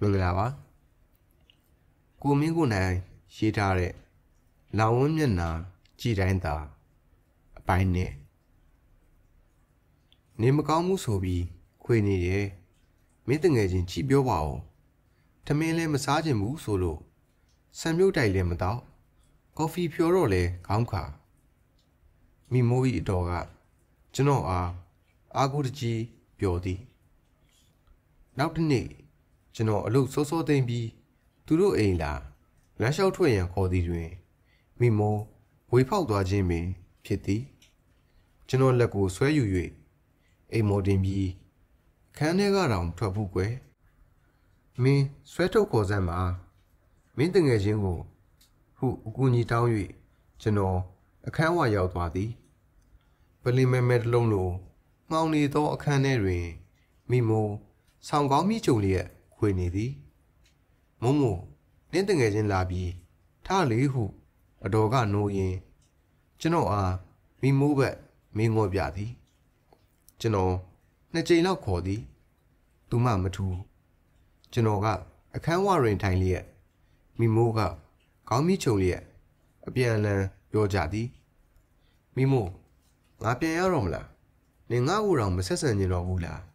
งลาวะกูมิ้งกูนายชีทาเร่ลาวน์เมียนนาจีไดน์ตาไปเนี่ยနေမကောင်းမှုဆိုပြီးခွေနေတယ်မင်းတငယ်ချင်းကြည့်ပြောပါဦးထမင်းလည်းမစားချင်ဘူးဆိုလို့ဆံမြုပ်တိုက်လည်းမတော့ကော်ဖီဖြောတော့လဲခေါင်းခါမိမိုးကြီးအတော်ကကျွန်တော်အားကိုတကြီးပြောသည်နောက်တစ်နေ့ကျွန်တော်အလုပ်စောစောသိမ့်ပြီးသူတို့အိမ်လာလမ်းလျှောက်ထွက်ရန်ခေါ်သည်တွင်မိမိုးဝေဖောက်သွားခြင်းပင်ဖြစ်သည်ကျွန်တော်လက်ကိုဆွဲယူ၍အိမ်မော်တင်ပြီးခန်းထဲကတောင်ထွက်ဖို့ကွယ်မင်းဆွဲထုတ်ခေါ်စမ်းပါမင်းတငယ်ချင်းကိုဟုအကူကြီးတောင်း၍ကျွန်တော်အခန်းဝရောက်သွားသည်ပလီမဲမဲတလုံးလိုမှောင်နေသောအခန်းထဲတွင်မိမိုးဆောင်ကောင်းမိချုံလျက်ခွေနေသည်မုံမို့နင်းတငယ်ချင်းလာပြီးထားလေဟုအတော်ကနိုးရင်ကျွန်တော်မိမိုးဘက်မင်းငေါ်ပြသည်ကျွန်တော်နှစ်ကြိမ်လောက်ခေါ်သည်သူမှမထူကျွန်တော်ကအခန်းဝတွင်ထိုင်လျက်မိမိုးကခေါင်းမိချုံလျက်အပြန်အလှန်ပြောကြသည်မိမိုးငါပြန်ရတော့မလားနင်ငါ့ကိုယ်တော်မဆက်ဆံကျင်တော့ဘူးလား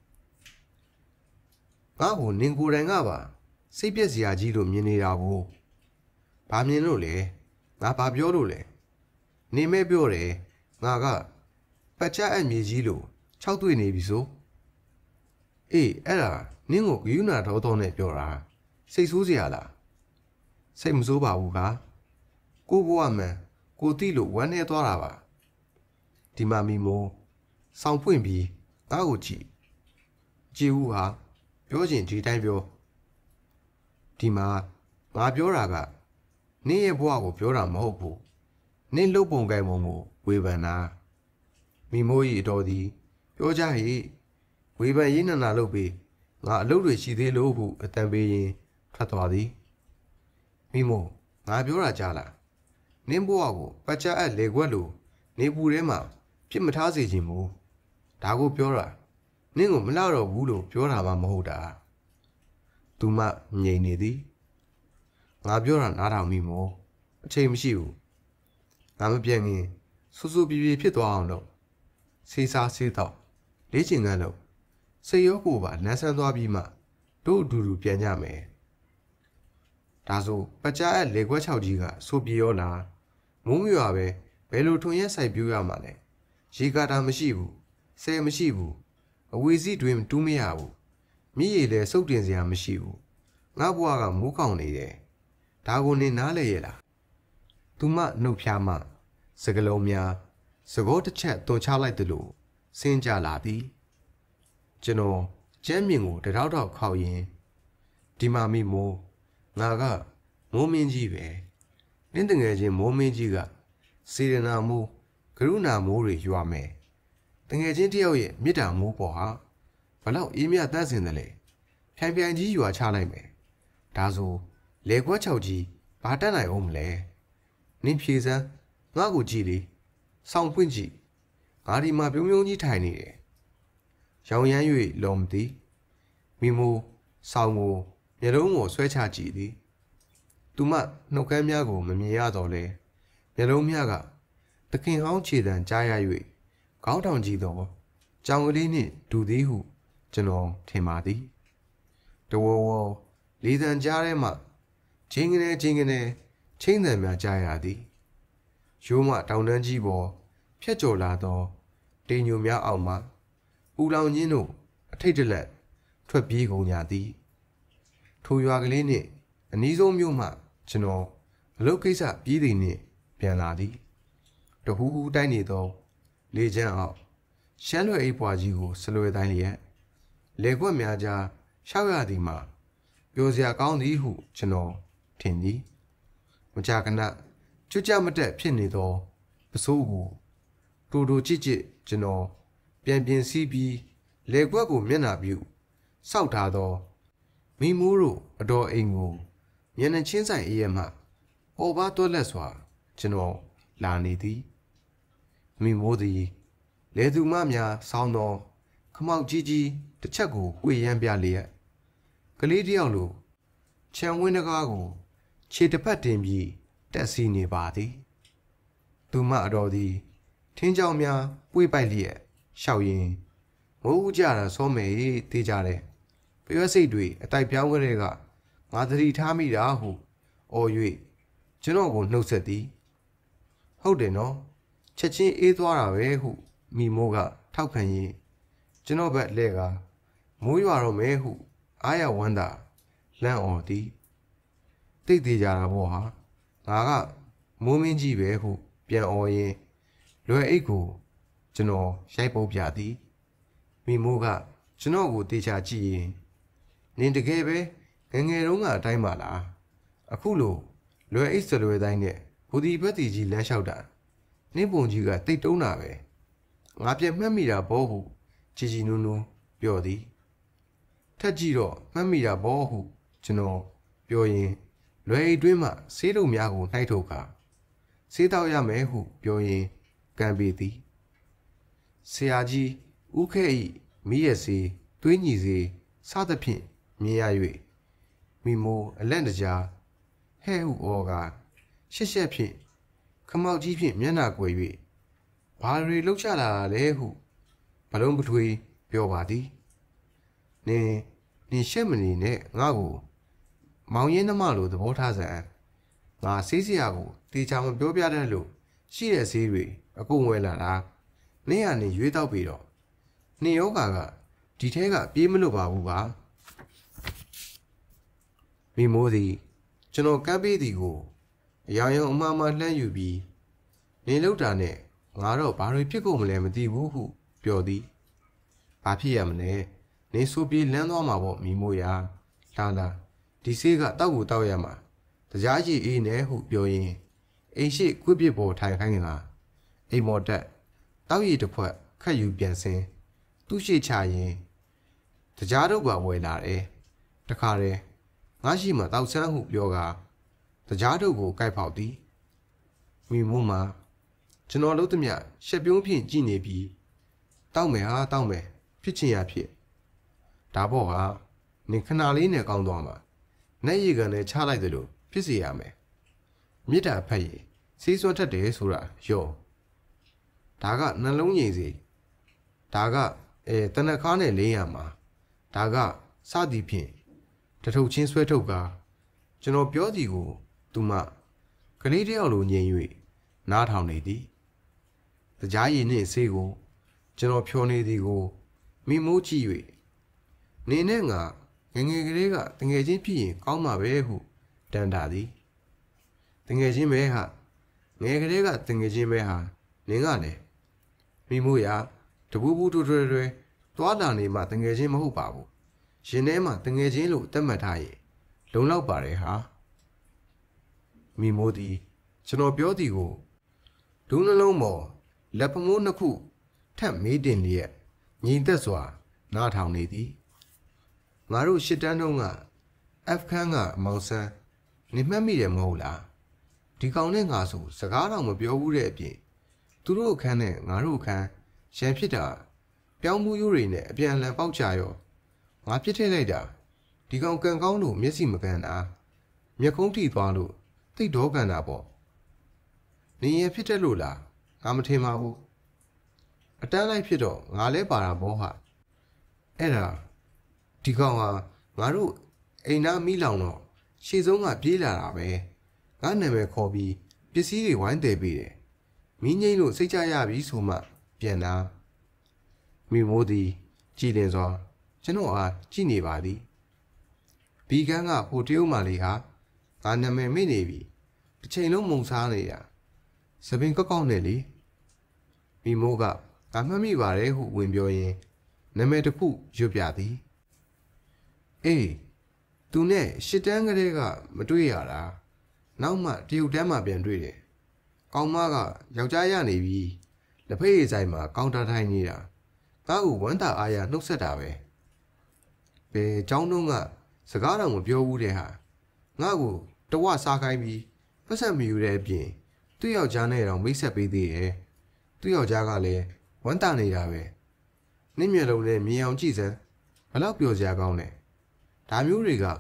ငါ့ကိုနင်ကိုယ်တိုင်ကပါစိတ်ပြက်စရာကြီးလို့မြင်နေတာကိုဘာမြင်လို့လဲငါဘာပြောလို့လဲနေမဲပြောတယ်ငါကပတ်ချအမြေကြီးလို့၆တွေ့နေပြီဆိုအေးအဲ့ဒါနင်းကိုဂယုဏတော်နဲ့ပြောတာစိတ်ဆိုးစရာလားစိတ်မဆိုးပါဘူးကကိုဘဝမှန်ကိုတိလို့ဝမ်းနေသွားတာပါဒီမှာမိမိုးဆောင်းဖွင့်ပြီးငါ့ကိုကြည့်ဦးဟာပြောချင်ဒီတိုင်းပြောဒီမှာငါပြောတာကနင်းရဲ့ဘဝကိုပြောတာမဟုတ်ဘူးနင်းလှုပ်ပုံကိုင်ပုံကိုဝေဖန်တာမိမိုးကြီးအတော်သည်ပြောကြဟိဝေဖန်ရေးနာလုပ်ပြီးငါအလုပ်တွေရှိသေးလို့ဟုအတန်ပေးရင်ထွက်သွားသည်မိမို့ငါပြောတာကြားလားနင်းဘဝကိုပတ်ချအပ်လေခွက်လို့နေပူထဲမှာပြစ်မထားစေခြင်းမို့ဒါကိုပြောတာနင်းကိုမလှတော့ဘူးလို့ပြောတာမှမဟုတ်တာသူမှငြိမ်နေသည်ငါပြောတာနားထောင်မိမို့အချိန်မရှိဘူးငါမပြန်ခင်ဆူဆူပြေပြေဖြစ်သွားအောင်လို့စေးစားစေးတော့လေးချင်ကန်းလို့စိတ်ရောကိုယ်ပါလန်းဆန်းသွားပြီးမှတို့အတူတူပြန်ကြမယ်ဒါဆိုပတ်ချအပ်လေခွက်6ကြီးကဆိုပြေရောလားမိုးမြွာပဲဘယ်လိုထွန်ရက်ဆိုင်ပြိုးရမှာလဲရေကာတာမရှိဘူးဆဲမရှိဘူးအဝေစီတွင်တူးမရဘူးမြည်ရည်လည်းစုပ်တင်စရာမရှိဘူးငါဘွားကမိုးကောင်းနေတယ်ဒါကိုနေနားလေရဲ့လားသူမနှုတ်ဖျားမှစကလုံးများစကောတစ်ချက်တွန်ချလိုက်တယ်လို့စင်းကြလာသည်ကျွန်တော်ကျမ်းမြင့်ကိုတထောက်ထောက်ခောက်ရင်ဒီမှာမိမိုးငါကမိုးမင်းကြီးပဲနင်းတငယ်ချင်းမိုးမင်းကြီးကစေရနာမိုးကရုဏာမိုးတွေရွာမယ်တငယ်ချင်းတယောက်ရဲ့မေတ္တာမိုးပေါ်ဟာဘလောက်အေးမြတန့်စင်တယ်လေဖြိုင်ဖြိုင်ကြီးရွာချလိုက်မယ်ဒါဆိုလေခွက်6ကြီးဘာတတ်နိုင်အောင်မလဲနင်းဖြေစမ်းငါ့ကိုကြည့်လေဆောင်းဖွင့်ကြည့်ငါဒီမှာပြုံးပြုံးကြီးထိုင်နေတယ်ရောင်ရမ်း၍လုံမသည်မိမိုးဆောင်းကိုမျက်လုံးကိုဆွဲချကြည့်သည်သူမနှုတ်ခမ်းများကိုမမြင်ရတော့လဲမျက်လုံးများကသခင်ဟောင်းခြေတံကြားရ၍ခေါင်းထောင်ကြည့်တော့ကြောင်ကလေးနှင့်ဒူသည်ဟုကျွန်တော်ထင်ပါသည်တဝဝလေးတန်ကြားထဲမှချင်းကနေချင်းသံများကြားရသည်ရိုးမတောင်တန်းကြီးပေါ်ဖြတ်ကျော်လာသောတင်ညိုများအောက်မှပူလောင်ခြင်းတို့အထိတ်တလက်ထွက်ပြေးကုန်ကြသည်ထိုရွာကလေးနှင့်အနီးဆုံးမြို့မှကျွန်တော်အလုပ်ကိစ္စပြေးသည်နှင့်ပြန်လာသည်တဟူးဟူးတိုင်းနေသောလေချမ်းအောက်ရှမ်းလွယ်အိပ်ပွားကြီးကိုစလွယ်တိုင်းလျက်လေခွက်များကြားရှောက်ရသည်မှာပျော်စရာကောင်းသည်ဟုကျွန်တော်ထင်သည်မကြာခဏကြွကြမတက်ဖြစ်နေသောပစိုးကိုတိုကြည့်ကျွန်တော်ပြန်ပြင်စီးပြီးလေခွက်ကိုမျက်နှာပြုစောက်ထားသောမိမိုးတို့အတော်အိမ်ကိုမျက်နှာချင်းဆိုင်အေးရမှဟောပါတွက်လက်စွာကျွန်တော်လာနေသည်မိမိုးသည်လေသူမများဆောင်းသောခမောက်ကြီးတစ်ချက်ကိုဝှေ့ရမ်းပြလျက်ကလေးတယောက်လိုခြံဝင်းတကားကိုခြေတစ်ဖက်တင်ပြီးတက်စီနေပါသည်သူမအတော်သည်ထင်းကြောင်များပွေ့ပိုက်လျက်ရှောက်ရင်းမိုးဦးကြတာစောမယ်တေးကြတဲ့ပရွက်စိတ်တွေအတိုက်ပြောင်းကလေးကငါသတိထားမိတာဟုအော်၍ကျွန်တော်ကိုနှုတ်ဆက်သည်ဟုတ်တယ်နော်ချက်ချင်းအေးသွားတာပဲဟုမိမိုးကထောက်ခံရင်ကျွန်တော်ဘက်လှဲ့ကမိုးရွာတော့မဲဟုအားရဝမ်းသာလန့်အော်သည်တိတ်သေးကြတာပေါ့ဟာငါကမိုးမင်းကြီးပဲဟုပြန်အော်ရင်လွယ်အိတ်ကိုကျွန်တော်ရိုက်ပုတ်ပြသည်မိမိုးကကျွန်တော်ကိုတေချာကြည့်ရင်နင်တကယ်ပဲငယ်တုန်းကအတိုင်းပါလားအခုလို့လွယ်အိတ်စလွယ်တိုင်းနဲ့ဘူဒီဘက်တီကြီးလမ်းလျှောက်တာနင်းပုံကြီးကတိတ်တုံးတာပဲငါပြန်မှတ်မိတာဘောဟုကြည်ကြည်နူးနူးပြောသည်ထက်ကြည့်တော့မှတ်မိတာဘောဟုကျွန်တော်ပြောရင်လွယ်အိတ်တွင်းမှဆေးတုပ်များကိုနှိုက်ထုတ်ခါဆေးတောက်ရမယ်ဟုပြောရင်ကံပေသည်ဆရာကြီးဥခဲဤမိရစေသွေးညီစေစသဖြင့်မြင်ရ၍မိမိုးအလန့်တကြားဟဲ့ဟုဩကရှက်ရှက်ဖြင့်ခမောက်ကြီးဖြင့်မျက်နှာကွယ်၍ဘာတွေလှုပ်ချလာလဲဟုဘလုံးပထွေးပြောပါသည်နင်ရှက်မနေနဲ့ငါ့ကိုမောင်ရင်းနှမလိုသဘောထားစမ်းငါဆေးစရာကိုတေချာမပြောပြတတ်လို့ရှိတဲ့ဆေးတွေအကုန်ဝယ်လာတာနင်းကနေရွေးတော့ပြီတော့နင်ယောဂါကဒီထဲကပြေးမလွတ်ပါဘူးပါမိမိုးသည်ကျွန်တော်ကပ်ပေးသည်ကိုအယောင်ယောင်အမှားမှားလှမ်းယူပြီးနင်လောက်တာနဲ့ငါတော့ဘာတွေဖြစ်ကုန်မလဲမသိဘူးဟုပြောသည်ဘာဖြစ်ရမလဲနင်ဆိုပြေးလန်းသွားမှာပေါ့မိမိုးရာလာဒီဆေးကတောက်ကိုတောက်ရမှာတရားကြီးအေးနေဟုပြောရင်အိမ်ရှိကွစ်ပစ်ပေါ်ထိုင်ခိုင်းကအိမ်မော်တက်တောက်ရည်တစ်ခွက်ခတ်ယူပြန်စင်းသူ့ရှိချရင်တရားတို့ကဝယ်လာတယ်တခါတည်းငါရှိမှတောက်ဆန်းဟုပြောကတရားတို့ကိုကြိုက်ဖောက်သည်မိမိုးမှာကျွန်တော်လုံးသမျှရှက်ပြုံးဖြင့်ကြည်နေပြီးတောက်မယ်ဟာတောက်မယ်ဖြစ်ချင်ရဖြစ်ဒါပေါ့ဟာနင်ခဏလေးနဲ့ကောင်းသွားမှာနဲ့ရီကန်နဲ့ချလိုက်တယ်လို့ဖြစ်စီရမယ်မြစ်တာဖက်ရင်ဆေးစွမ်းထက်တယ်ဆိုတာရော့ဒါကနှလုံးငြိမ်စီဒါကတနခါနဲ့လင်းရမှာဒါကစသည်ဖြင့်တထုပ်ချင်းဆွဲထုတ်ကကျွန်တော်ပြောသည်ကိုသူမကလေးတယောက်လိုငြိမ်၍နားထောင်နေသည်တရားရည်နှင့်ဆေးကိုကျွန်တော်ဖြောနေသည်ကိုမိမိုးကြည့်၍နေနဲ့ငါငယ်ငယ်ကလေးကတငယ်ချင်းဖြစ်ရင်ကောင်းမှာပဲဟုတန်တာသည်တငယ်ချင်းပဲဟာငယ်ကလေးကတငယ်ချင်းပဲဟာနင်ကလည်းမိမိုးရတပူးပူးထွဲထွဲသွားလာနေမှတငယ်ချင်းမဟုတ်ပါဘူးရင်ထဲမှာတငယ်ချင်းလို့သတ်မှတ်ထားရင်လုံလောက်ပါတယ်ဟာမိမိုးသည်ကျွန်တော်ပြောသည်ကိုဒုနှလုံးပေါ်လက်ဖမိုးနှစ်ခုထပ်မေးတင်လျက်ငြိမ်သက်စွာနားထောင်နေသည်ငါတို့ရှစ်တန်းတုန်းက F ခန်းကမောင်ဆန်းနေမှတ်မိတယ်မဟုတ်လားဒီကောင်နဲ့ငါဆိုစကားတော့မပြောဘူးတဲ့အပြင်သူတို့အခန်းနဲ့ငါတို့အခန်းရန်ဖြစ်တာပြောင်းမှုရိုးတွေနဲ့အပြန်အလှန်ပေါက်ကြရောငါပြစ်ထည့်လိုက်တာဒီကောင်ကန်ကောင်းလို့မျက်စိမကန်တာမျက်ခုံးထိသွားလို့သိတ်တော့ကန်တာပေါ့နေရဖြစ်တယ်လို့လားငါမထင်ပါဘူးအတန်းလိုက်ဖြစ်တော့ငါလဲပါတာဘောဟာအဲ့ဒါဒီကောင်ဟာငါတို့အိမ်သားမိလောင်တော့ရှေ့ဆုံးကပြေးလာတာပဲငါနာမည်ခေါ်ပြီးပစ္စည်းတွေဝိုင်းတယ်ပေးတယ်မင်းငိမ့်လို့စိတ်ချရပြီဆိုမှပြန်လာမိမိုးသည်ကြည်လင်စွာကျွန်တော်အားကြည့်နေပါသည်ဘီကန်းကဟိုတရုတ်မာလေးဟာငါနာမည်မေ့နေပြီတစ်ချိန်လုံးမုံစားနေတာစပင်ကောက်ကောက်နဲ့လေမိမိုးကငါမှတ်မိပါတယ်ဟုဝင်ပြောရင်နာမည်တစ်ခုရွတ်ပြသည်အေးသူနဲ့ရှစ်တန်းကလေးကမတွေ့ရတာနောက်မှတရုတ်တန်းမှပြန်တွေ့တယ်ကောင်းမကယောက်ျားရနေပြီလက်ဖက်ရည်ဆိုင်မှာကောင်တာထိုင်နေတာငါ့ကိုဝမ်းသာအားရနှုတ်ဆက်တာပဲဘယ်เจ้าနှုံးကစကားတော်မပြောဘူးတဲ့ဟာငါ့ကိုတဝစားခိုင်းပြီးပတ်ဆက်မယူတဲ့အပြင်သူ့ယောက်ျားနဲ့တော့မိတ်ဆက်ပေးသေးတယ်သူ့ယောက်ျားကလည်းဝမ်းသာနေတာပဲနင့်မျက်လုံးနဲ့မြင်အောင်ကြည့်စမ်းဘလောက်ပျော်စရာကောင်းလဲဒါမျိုးတွေက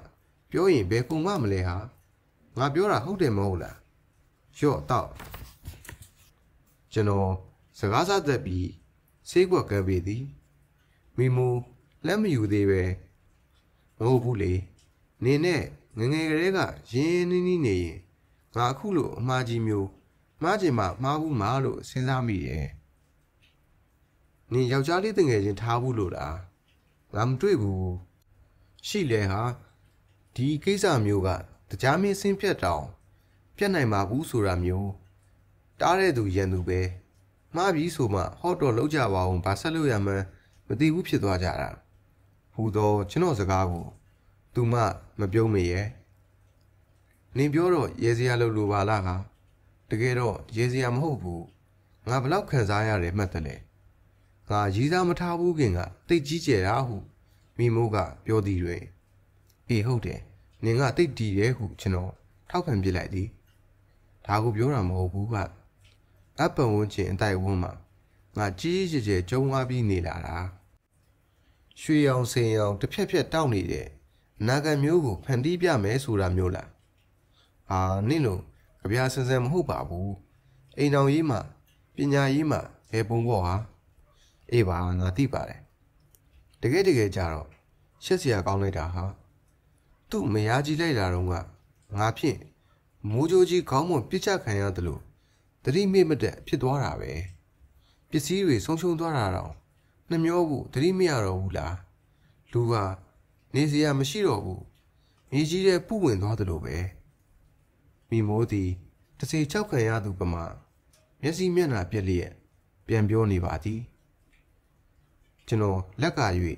ပြောရင်ဘယ်ကုံမမလဲဟာငါပြောတာဟုတ်တယ်မဟုတ်လားရော့တော့ကျွန်တော်စကားစားသက်ပြီးဆေးကွက်ကပ်ပေသည်မိမိုးလက်မယူသေးပဲမဟုတ်ဘူးလေနေနဲ့ငငယ်ကလေးကရင်းနှီးနှီးနေရင်ငါအခုလိုအမှားကြီးမျိုးမှားချင်မှမှားဘူးမှားလို့စဉ်းစားမိရဲ့နင်ယောက်ျားလေးတငယ်ချင်းထားဘူးလို့လားငါမတွေ့ဘူးရှိလေဟာဒီကိစ္စမျိုးကတရားမင်းဆင်းဖြတ်တောင်ပြတ်နိုင်မှာဘူးဆိုတာမျိုးတားတဲ့သူရန်သူပဲမှားပြီးဆိုမှဟော့တော့လောက်ကြပါအောင်ဘာဆက်လို့ရမှန်းမသိဘူးဖြစ်သွားကြတာဟူသောကျွန်တော်စကားကိုသူမမပြုံးမေရဲ့နင်ပြောတော့ရေစရာလို့လိုပါလားဟာတကယ်တော့ရေစရာမဟုတ်ဘူးငါဘလောက်ခံစားရတယ်မှတ်တယ်လေငါရီးစားမထားဘူးခင်ကတိတ်ကြီးကျယ်တာဟုမိမိုးကပြောသည်တွင်အေးဟုတ်တယ်နင်ကတိတ်တီးတယ်ဟုကျွန်တော်ထောက်ခံပြလိုက်သည်ဒါကိုပြောတာမဟုတ်ဘူးကအပ္ပဝန်းကျင်အတိုက်ဝန်းမှာငါကြီးကြီးကျယ်ကျုံသွားပြီးနေလာတာရွှေရောင်စင်ရောင်တစ်ဖြက်ဖြက်တောက်နေတဲ့အနာဂတ်မျိုးကိုဖန်တီးပြမယ်ဆိုတာမျိုးလားဟာနင့်လို့ကြပြားစင်စင်မဟုတ်ပါဘူးအိမ်တော်ကြီးမှာပညာရေးမှာဘယ်ပုံပေါ့ဟာအေးပါငါသိပါတယ်တကယ်ကြတော့ရှက်စရာကောင်းလိုက်တာဟာသူ့မယားကြီးလိုက်လာတော့ကငါဖြင့်မိုးကြိုးကြီးခေါင်းမပြစ်ချခံရတယ်လို့တတိမေ့မတက်ဖြစ်သွားတာပဲပစ္စည်းတွေဆုံးရှုံးသွားတာတော့နှမျောဖို့တတိမရတော့ဘူးလားလူကနေစရာမရှိတော့ဘူးမြေကြီးတဲ့ပူဝင်သွားသလိုပဲမိမိုးသည်တစေချောက်ခံရသူပမာမျက်စိမျက်နှာပြက်လျက်ပြန်ပြောနေပါသည်ကျွန်တော်လက်က၍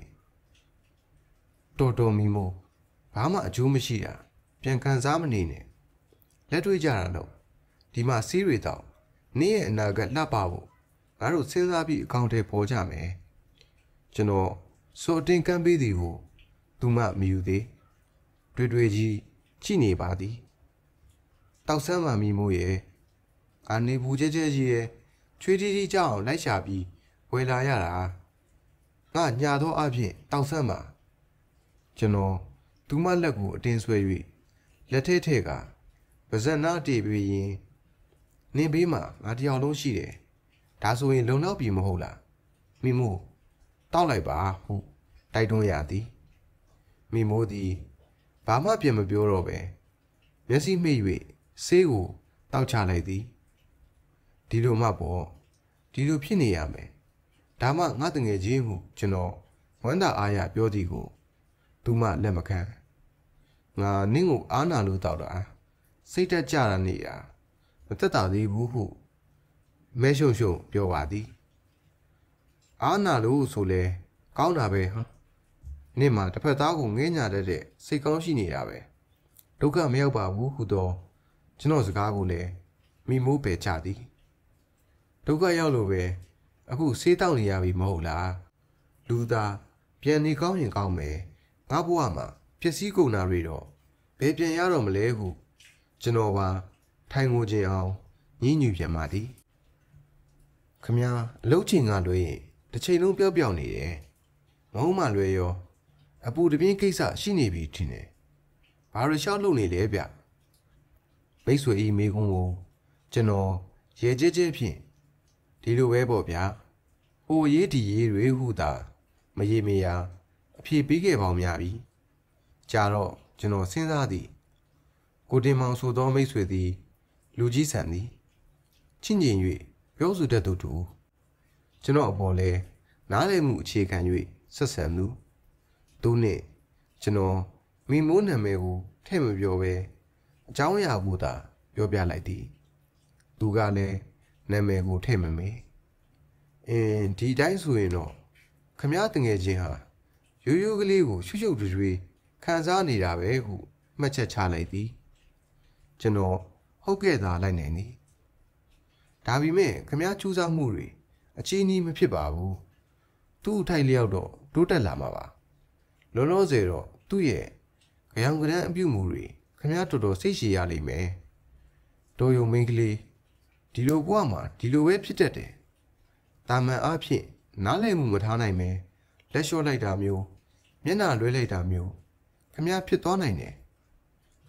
တော်မိမိုးဘာမှအကျိုးမရှိတာပြန်ခံစားမနေနဲ့လက်တွေ့ကြတာတော့ဒီမှာစီးရီတော့နေ့ရဲ့အနာဂတ်လှပဖို့ငါတို့စဉ်းစားပြီးအကောင့်ထဲပေါ်ကြမယ်ကျွန်တော်စော်တင်ကမ်းပေးသည်ကိုသူမှမယူသေးတွေ့ကြီးကြည့်နေပါသည်တောက်ဆန်းမှမိမိုးရဲ့အာနေဘူးကျဲကြီးရဲ့ချွေးတီကြောက်လိုက်ရှာပြီးဝယ်လာရတာငါညာသောအဖြစ်တောက်ဆန်းမှကျွန်တော်သူမလက်ကိုအတင်းဆွဲ၍လက်ထဲထဲကပါဇက်နာတေးပြီးရင်နင်းဘေးမှာငါတယောက်လုံးရှိတယ်ဒါဆိုရင်လုံလောက်ပြီမဟုတ်လားမိမိုးတောက်လိုက်ပါဟုတိုက်တွန်းရသည်မိမိုးသည်ဘာမှပြန်မပြောတော့ပဲမျက်စိမှိတ်၍ဆေးကိုတောက်ချလိုက်သည်ဒီလိုမှပေါ့ဒီလိုဖြစ်နေရမယ်ဒါမှငါတငယ်ချင်းဟုကျွန်တော်ဝမ်းသာအားရပြောသည်ကိုသူမလက်မခံငါနင့်ကိုအားနာလို့တောက်တာစိတ်တက်ကြတာနေတာမသက်သာသေးဘူးဟုမဲရှုံပြောပါသည်အားနာလို့ဆိုလဲကောင်းတာပဲဟာနေ့မှာတစ်ဖက်သားကိုငဲညာတတ်တဲ့စိတ်ကောင်းရှိနေတာပဲဒုက္ခမရောက်ပါဘူးဟုတော့ကျွန်တော်စကားကိုလည်းမိမိုးပယ်ချသည်ဒုက္ခရောက်လို့ပဲအခုဆေးတောက်နေရပြီမဟုတ်လားလူသားပြန်နေကောင်းရင်ကောင်းမယ်ငါဘဝမှာပျက်စီးကုန်တာတွေတော့ဘယ်ပြန်ရတော့မလဲဟုကျွန်တော်ပါထိုင်ငိုခြင်းအောင်ညှဉ်းညူပြန်ပါသည်ခမညာအလုပ်ချိန်ကလွှဲရင်တစ်ချိန်လုံးပျောက်နေတယ်မဟုတ်မှလွှဲရောအပူတပြင်းကိစ္စရှိနေပြီထင်တယ်ဘာလို့ရှောက်လုပ်နေလဲဗျမိတ်ဆွေဤမိကုန်းကိုကျွန်တော်ရဲကြဲဖြင့်ဒီလိုပဲပေါ့ဗျာဟိုရေးဒီရေးတွေဟုသာမရေမရာအဖြေပေးခဲ့ပေါင်းများပြီကြာတော့ကျွန်တော်စဉ်းစားသည်ကိုတင်မောင်ဆိုသောမိတ်ဆွေသည်လူကြီးဆန်သည်ချင့်ကျင်၍ပြောဆိုတတ်သူတို့ကျွန်တော်အပေါ်လဲနားလည်မှုအခြေခံ၍ဆက်ဆံသူသူနှင့်ကျွန်တော်မိမိုးနာမည်ကိုထည့်မပြောပဲအကြောင်းအရာကိုသာပြောပြလိုက်သည်သူကလည်းနာမည်ကိုထည့်မမေးဒီတိုင်းဆိုရင်တော့ခမည်းတငယ်ချင်းဟာရိုးကလေးကိုရှုပ်တွေခံစားနေတာပဲဟုမှတ်ချက်ချလိုက်သည်ကျွန်တော်ဟုတ်ကဲ့သာလိုက်နိုင်သည်ဒါပေမဲ့ခမည်းကျူးစားမှုတွေအချင်းကြီးမဖြစ်ပါဘူးသူ့အထိုက်လျောက်တော့တိုးတက်လာမှာပါလောလောဆယ်တော့သူ့ရဲ့ကြောင်ကရန်အပြုမှုတွေခမည်းတော်တော်စိတ်ရှည်ရလိမ့်မယ်တော်ယုံမင်းကလေးဒီလိုဘဝမှာဒီလိုပဲဖြစ်တတ်တယ်တာမန်အားဖြင့်နားလည်မှုမထားနိုင်ပဲလက်လျှော့လိုက်တာမျိုးမျက်နှာလွှဲလိုက်တာမျိုးခမည်းဖြစ်သွားနိုင်တယ်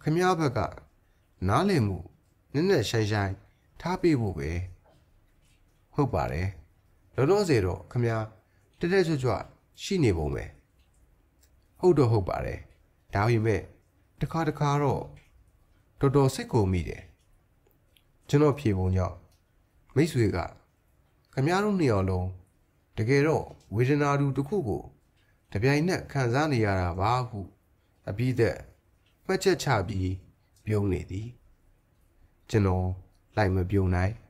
ခမည်းဘက်ကနားလည်မှုနက်နက်ရှိုင်းရှိုင်းထားပေးဖို့ပဲဟုတ်ပါတယ်လောလောဆယ်တော့ခမည်းတက်တက်ကြွကြွရှိနေပုံပဲဟုတ်တော့ဟုတ်ပါတယ်ဒါပေမဲ့တစ်ခါတော့တော်တော်စိတ်ကုန်မိတယ်ကျွန်တော်ဖြေပုံကြောင့်မိတ်ဆွေကခမည်းတို့နှစ်ယောက်လုံးတကယ်တော့ဝေဒနာတူတစ်ခုကိုတပြိုင်နက်ခံစားနေရတာပါဟုအပြီးသက်မှတ်ချက်ချပြီးပြုံးနေသည်ကျွန်တော်လိုက်မပြုံးနိုင်